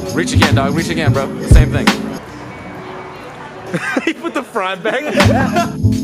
Reach again, dog. Reach again, bro. Same thing. He put the front back.